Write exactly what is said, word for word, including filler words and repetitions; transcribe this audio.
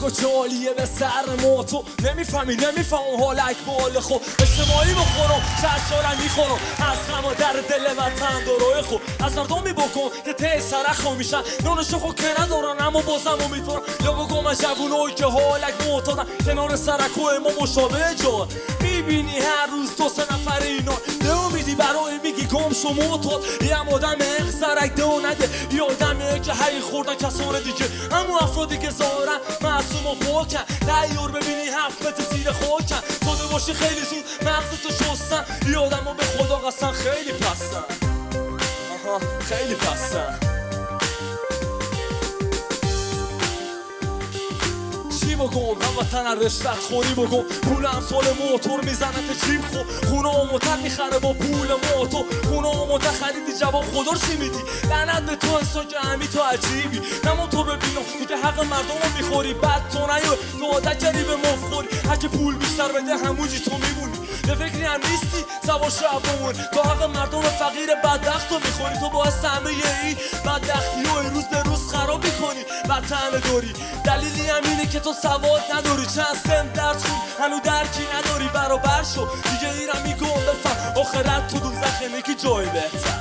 و جالیه به سر موتو نمیفهمی نمیفهم حالک بال خو اجتماعی بخورم چشارم میخورم از غم در دل وطن دروی خو از مردمی بکن که ته سرخو میشن نونشو خو که ندارن اما بازم امیدوارم یا بگم از جوونایی که حالک معتادن کنار سرکوه ما مشابه جا میبینی هر روز تو سه نفر اینا نه امیدی برای میگی گم شو معتاد یه آدم اق سرک ده و نده یه آدمه که هی خوردن کسان دیگه همون افرادی که ظاهرن معصوم و پاکن دیار ببینی حفت زیر خاکن ساده باشی خیلی زود مغزتو شستن یه آدم به خدا قسم خیلی پستن آها خیلی پستن چی بگم هموطن رشوت خوری بگم پول امسال موتور میزنه تا جیب خو خونه آموتر میخره با پول موتور خونه آموتر خریدی جواب خدا چی میدی لعنت به تو انسان که همی تو عجیبی نمون تو ببینم تو که حق مردم رو میخوری بعد تو نیو تو عادت کردی به مفخوری هرکه پول بیشتر بده همونجی تو میمونی به فکری هم نیستی سوار شب بمون تو حق مردم فقیر بدبخت رو میخوری تو باعث همه این بدبختی و روز به روز خراب میکنی وطن داری دلیلی هم اینه که تو سواد نداری چند سن درس خون هنو درکی نداری برابر شو دیگه ایرم میگم بفهم آخرت تو دوزخه نیکی جای بهتر